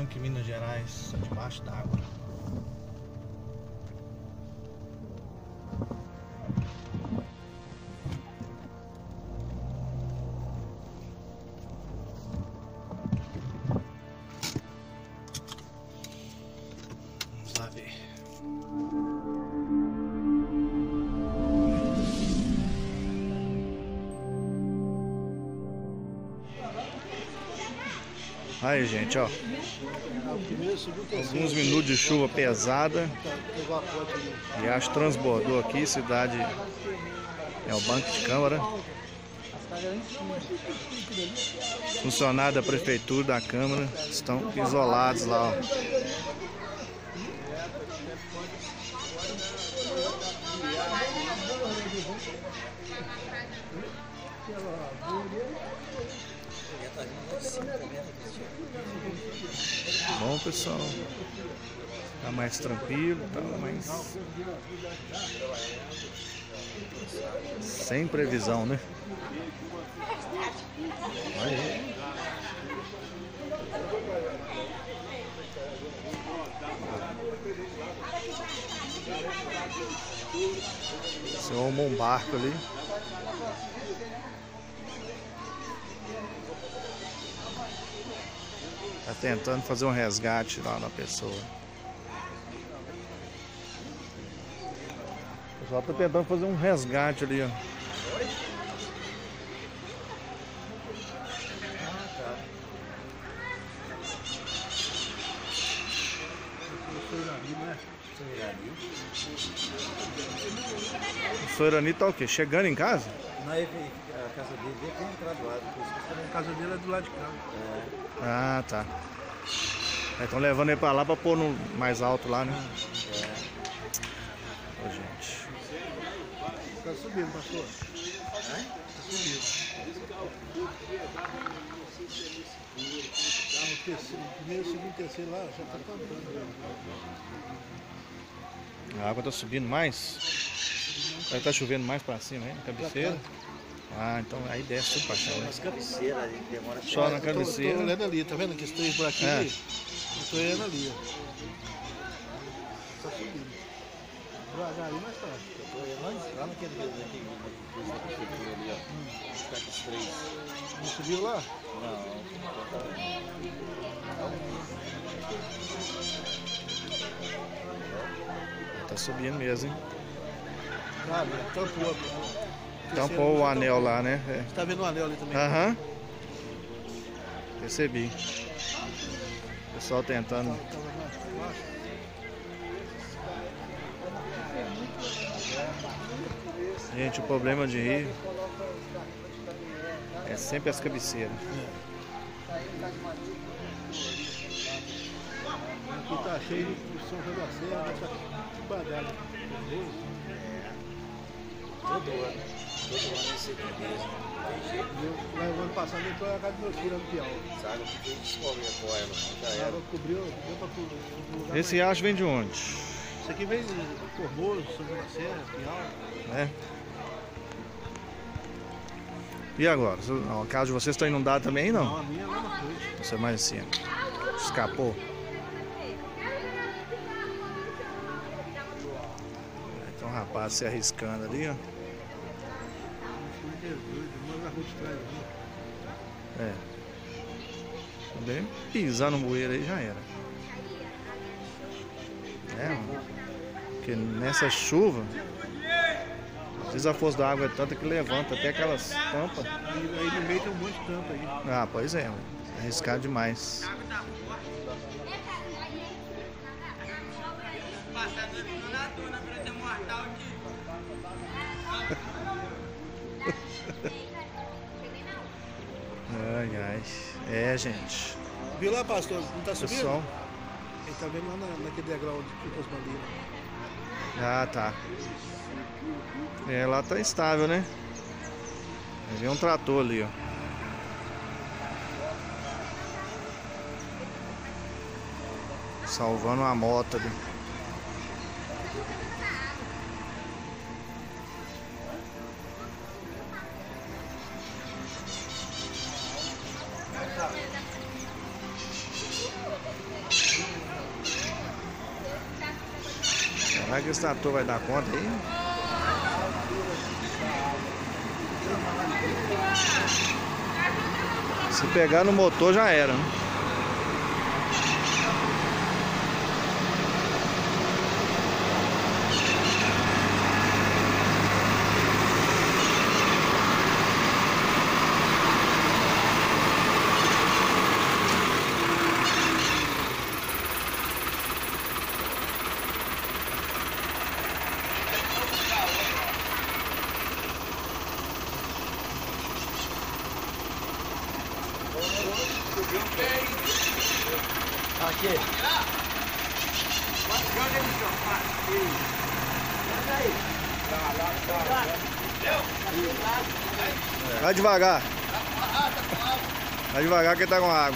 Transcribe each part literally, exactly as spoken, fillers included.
que Minas Gerais, debaixo d'água. Vamos lá ver. Aí, gente, ó, alguns minutos de chuva pesada, riacho transbordou aqui, cidade é o Banco de Câmara. Funcionários da prefeitura, da Câmara, estão isolados lá, ó. Bom, pessoal, tá mais tranquilo, tá mais sem previsão, né? Olha aí. Você arrumou um barco ali. Tá tentando fazer um resgate lá na pessoa. O pessoal tá tentando fazer um resgate ali, ó. O Soirani tá o quê? Chegando em casa? Não, a casa dele é contra do lado. A casa dele é do lado de cá. É. Ah, tá. Estão levando ele pra lá pra pôr no mais alto lá, né? É. Ô, gente. Tá subindo, pastor. É? Tá subindo. Tá no terceiro, primeiro, segundo, terceiro lá, já tá cantando. A água tá subindo mais? Aí tá chovendo mais pra cima, hein? Na cabeceira? Ah, então aí desce tudo pra cá, né? Nas cabeceiras ali, demora. Só na cabeceira. Eu tô olhando ali, tá vendo aqueles três buraquinhos É. ali? Eu tô olhando ali, ó. Tá subindo. Devagarinho, mas tá. Eu tô olhando lá, lá naquele naquele ali, ó. Hum. Tá com os três. Não subiu lá? Não. Tá subindo mesmo, hein? Ah, tampou. Tampou o anel lá, né? É. Você tá vendo o anel ali também? Aham. Percebi. O pessoal tentando. Gente, o problema de rio é sempre as cabeceiras. Aqui tá cheio de São João da Serra, tá badalho. Todo ano, todo ano esse aqui mesmo. Eu, no ano passado eu tô na casa do meu filho, no Piau. Sabe, que tem descobre a poema, não? Já era. Cobriu, deu pra cobrir. Esse riacho vem de onde? Isso aqui vem de Formoso, São João da Serra, Piau. É. E agora? A casa de vocês está inundada também, não? Não, a minha é lá na frente. Você mais assim. Escapou. Então o rapaz se arriscando ali, ó. É. Também pisar no bueiro aí já era. É, mano. Porque nessa chuva, às vezes a força da água é tanta que levanta até aquelas tampas. E aí no meio tem um monte de tampa aí. Ah, pois é, mano. É arriscado demais. Ai, ai. É, gente. Viu lá, pastor? Não tá subindo? Pessoal. Ele tá vendo lá na, naquele degrau onde fica as bandeiras. Ah, tá. É, lá tá estável, né? Vem um trator ali, ó. Salvando uma moto ali. Será que esse trator vai dar conta aí? Se pegar no motor já era, né? Aqui. Vai devagar. Vai devagar que ele tá com água.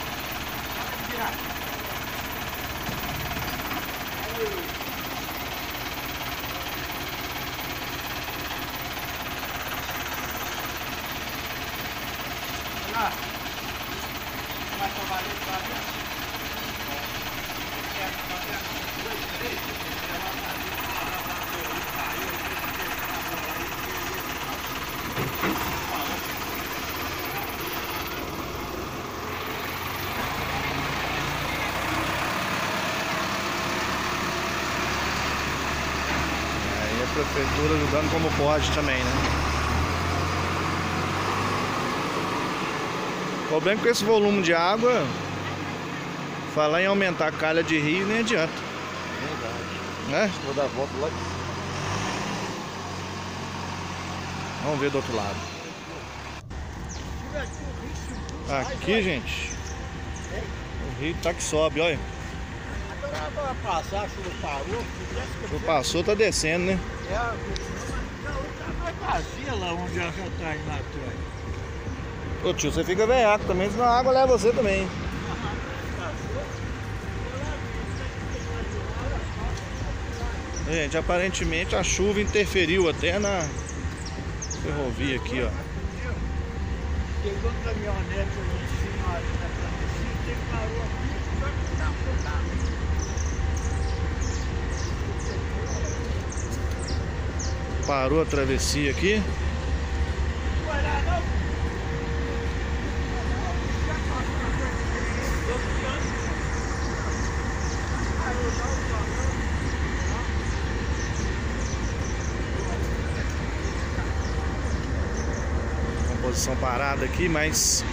Aí a prefeitura ajudando como pode também, né? O problema é que com esse volume de água, falar em aumentar a calha de rio nem adianta. Verdade. Né? Vou dar a volta lá. Vamos ver do outro lado. Aqui, gente, o rio tá que sobe, olha. Pra passar, a chuva parou. A chuva passou, tá descendo, né? É, não vazia lá onde já tá indo atrás. Ô tio, você fica veiaco também, senão a água leva você também. Gente, aparentemente a chuva interferiu até na ferrovia aqui, ó. Chegou um caminhonete ali em cima ali na travessia, ele parou aqui, só que tá afundado. Parou a travessia aqui. Posição parada aqui, mas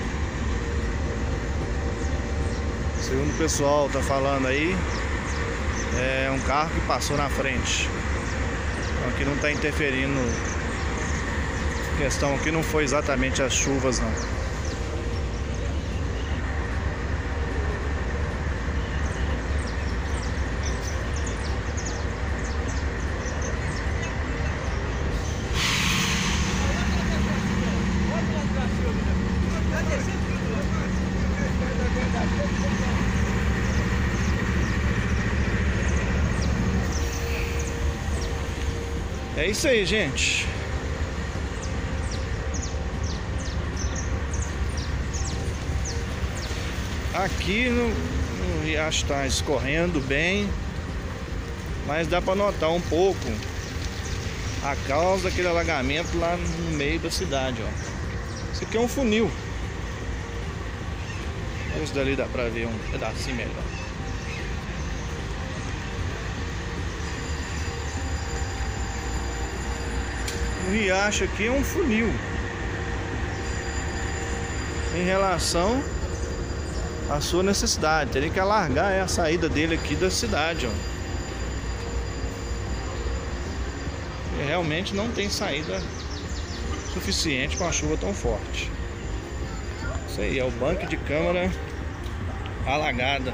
segundo o pessoal tá falando aí, é um carro que passou na frente. Então aqui não tá interferindo. A questão aqui não foi exatamente as chuvas, não. É isso aí, gente. Aqui no, no riacho está escorrendo bem, mas dá para notar um pouco a causa daquele alagamento lá no meio da cidade, ó. Isso aqui é um funil. Esse dali dá para ver um pedacinho melhor. O riacho aqui é um funil em relação à sua necessidade. Teria que alargar é, a saída dele aqui da cidade, ó. E realmente não tem saída suficiente com a chuva tão forte. Isso aí é o banco de câmara alagada.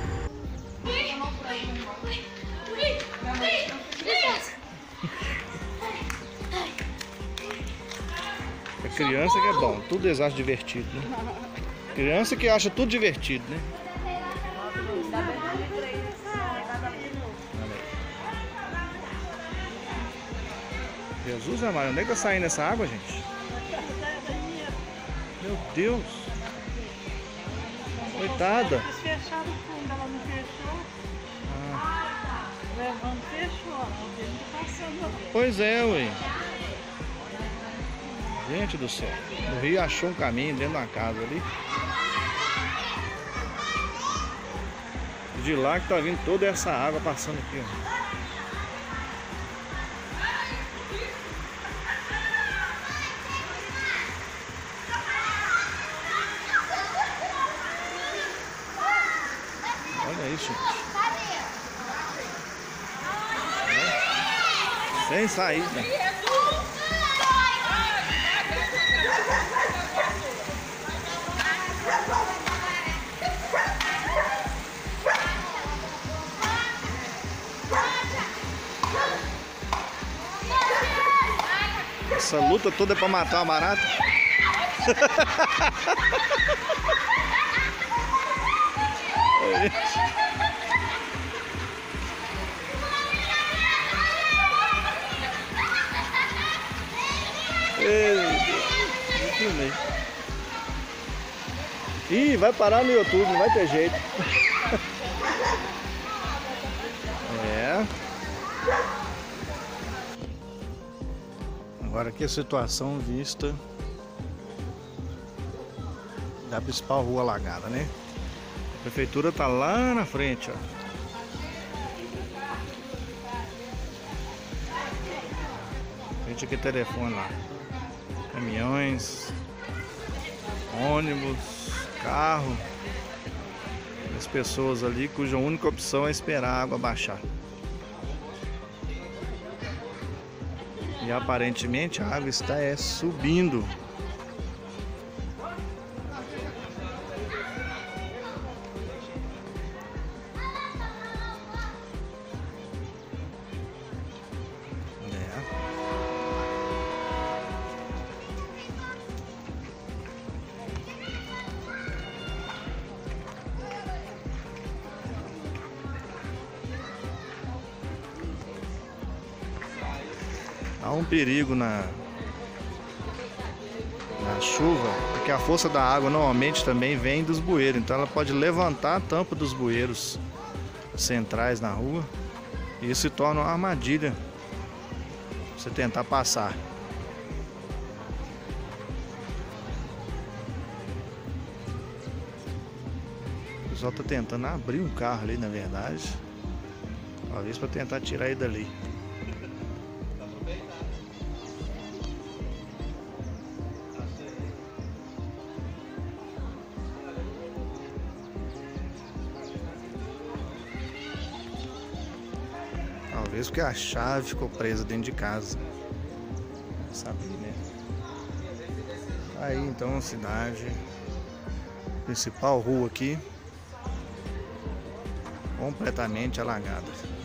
É criança que é bom, tudo eles acham divertido, né? Criança que acha tudo divertido, né? Jesus amado, onde é que tá saindo essa água, gente? Meu Deus! Coitada! Fechado o fundo, ela não fechou. Ah. Quando fechou, não tem gente passando aqui. Pois é, ué. Gente do céu. O rio achou um caminho dentro da casa ali. De lá que tá vindo toda essa água passando aqui, ó. Olha isso, gente. Sem saída. Essa luta toda é pra matar uma barata. Ih, vai parar no YouTube, não vai ter jeito. É. Agora aqui a situação vista da principal rua alagada, né? A prefeitura tá lá na frente, ó. Frente aqui, telefone lá. Caminhões, ônibus, carro. As pessoas ali cuja única opção é esperar a água baixar. E aparentemente a água está é, subindo. Há um perigo na, na chuva, porque a força da água normalmente também vem dos bueiros, então ela pode levantar a tampa dos bueiros centrais na rua e isso se torna uma armadilha pra você tentar passar. O pessoal está tentando abrir um carro ali, na verdade, talvez para tentar tirar ele dali. Talvez porque a chave ficou presa dentro de casa. Sabe, né? Aí então a cidade, principal rua aqui, completamente alagada.